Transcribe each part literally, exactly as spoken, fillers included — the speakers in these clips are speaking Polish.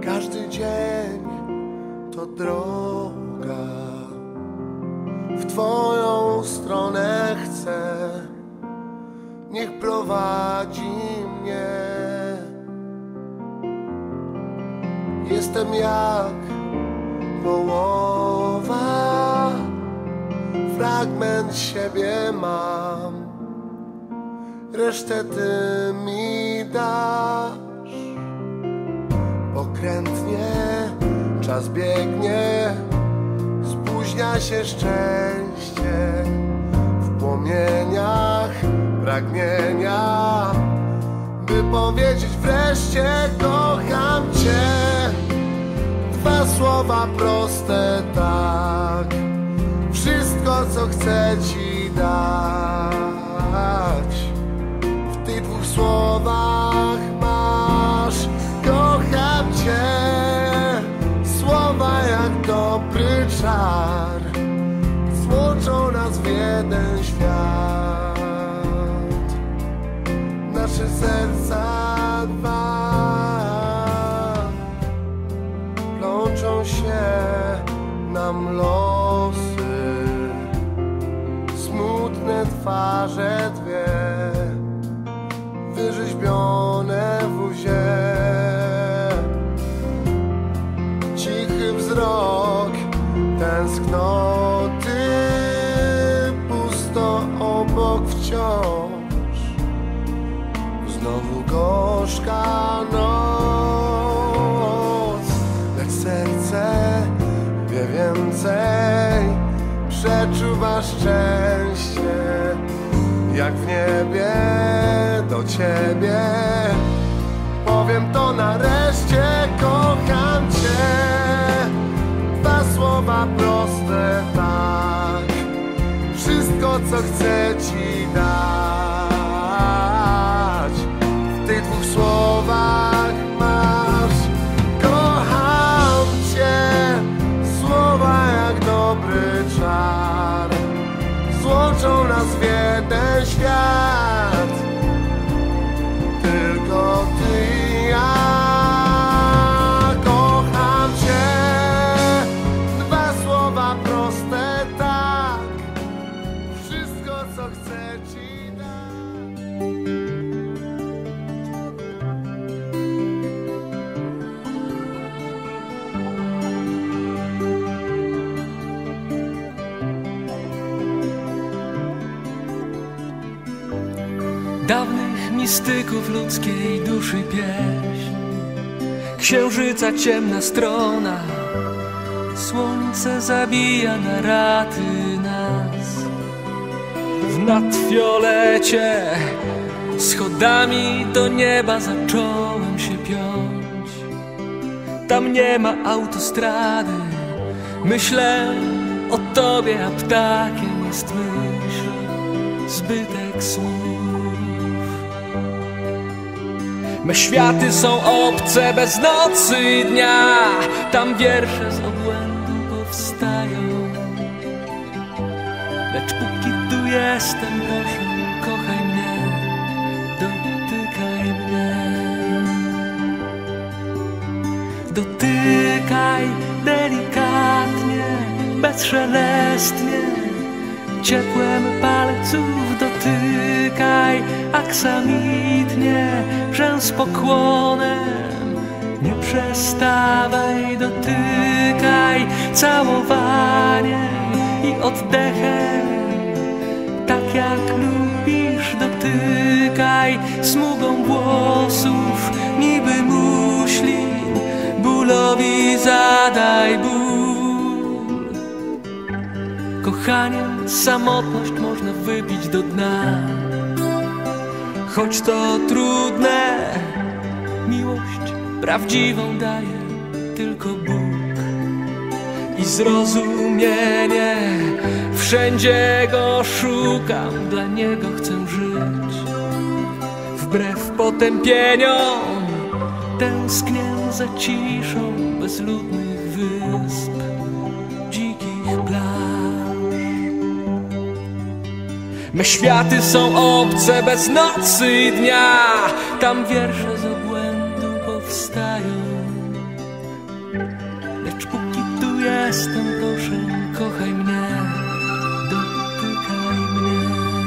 Każdy dzień to droga, w Twoją stronę chcę, niech prowadzi mnie. Jestem jak połowa, fragment siebie mam, resztę Ty mi dasz. Pokrętnie czas biegnie, spóźnia się szczęście w płomieniach pragnienia, by powiedzieć wreszcie kocham Cię. Dwa słowa proste, tak, wszystko co chcę Ci dać. W tych dwóch słowach masz kocham Cię. Słowa jak dobry czar złączą nas w jeden świat. Nasze serca dwa plączą się nam losy, smutne twarze dwie wyrzeźbione w łzie. Cichy wzrok tęsknoty, pusto obok wciąż, znowu gorzka noc, lecz serce wie więcej, przeczuwa szczęście, jak w niebie do Ciebie. Powiem to nareszcie, kocham Cię. Dwa słowa proste, tak, wszystko co chcę Ci dać. W tych dwóch słowach masz kocham Cię. Słowa jak dobry czar złączą nas w jeden świat. Tylko Ty i ja. Kocham Cię. Dwa słowa proste, tak, wszystko co chcę Ci dać. Dawnych mistyków ludzkiej duszy pieśń, księżyca ciemna strona, słońce zabija na raty nas. W nadfiolecie schodami do nieba zacząłem się piąć. Tam nie ma autostrady, myślę o Tobie, a ptakiem jest myśl, zbytek słów. Me światy są obce bez nocy i dnia, tam wiersze z obłędu powstają. Lecz póki tu jestem, proszę, kochaj mnie, dotykaj mnie. Dotykaj delikatnie, bezszelestnie, ciepłem palców dotykaj aksamitnie, że z pokłonem nie przestawaj. Dotykaj całowaniem i oddechem, tak jak lubisz. Dotykaj smugą włosów, niby muślin, bólowi zadaj ból. Kochaniem samotność można wypić do dna, choć to trudne, miłość prawdziwą daje tylko Bóg. I zrozumienie, wszędzie go szukam, dla niego chcę żyć. Wbrew potępieniom tęsknię za ciszą bezludnych wysp, dzikich plaż. Me światy są obce bez nocy i dnia, tam wiersze z obłędu powstają. gestem proszę, kochaj mnie, dotykaj mnie.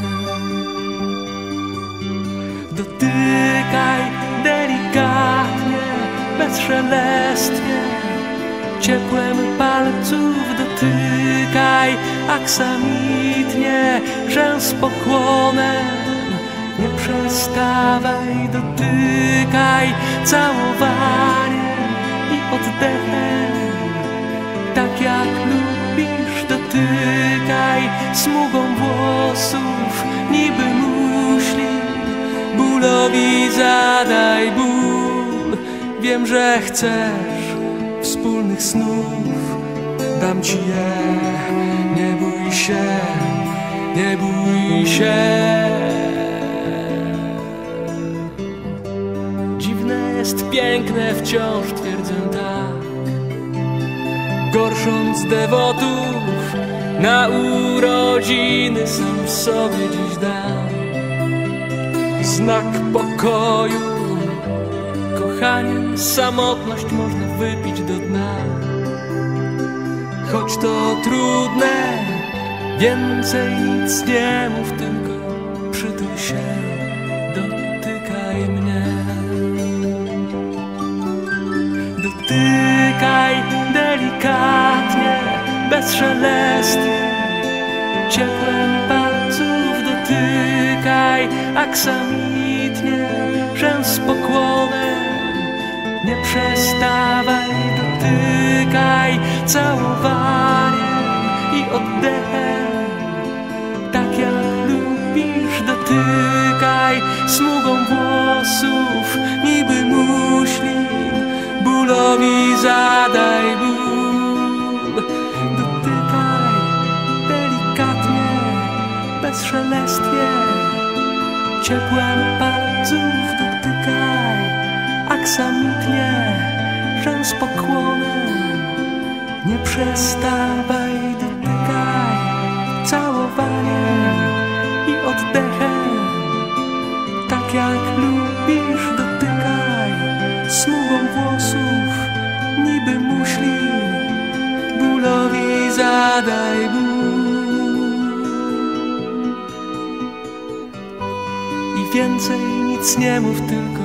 Dotykaj delikatnie, bezszelestnie, ciepłem palców dotykaj aksamitnie, że z pokłonem nie przestawaj. Dotykaj całowaniem i oddechem, tak jak lubisz. Dotykaj smugą włosów, niby muśli, bólowi zadaj ból. Wiem, że chcesz wspólnych snów, dam ci je, nie bój się, nie bój się. Dziwne jest piękne, wciąż twierdzę tak, gorsząc dewotów na urodziny sam sobie dziś dam. Znak pokoju, kochaniem samotność można wypić do dna. Choć to trudne, więcej nic nie mów, tylko przytul się, dotykaj mnie. Dotykaj delikatnie, bezszelestnie, ciepłem palców dotykaj aksamitnie, że z pokłonem nie przestawaj. Dotykaj całowaniem i oddechem, tak jak lubisz. Dotykaj smugą włosów, niby muślin, bólowi zadaj ból. Dotykaj delikatnie, bezszelestnie, ciepłem palców dotykaj aksamitnie, że z pokłonem nie przestawaj. Dotykaj całowaniem i oddechem, tak jak lubisz. Dotykaj smugą włosów, niby muślin, bólowi zadaj ból. I więcej nic nie mów, tylko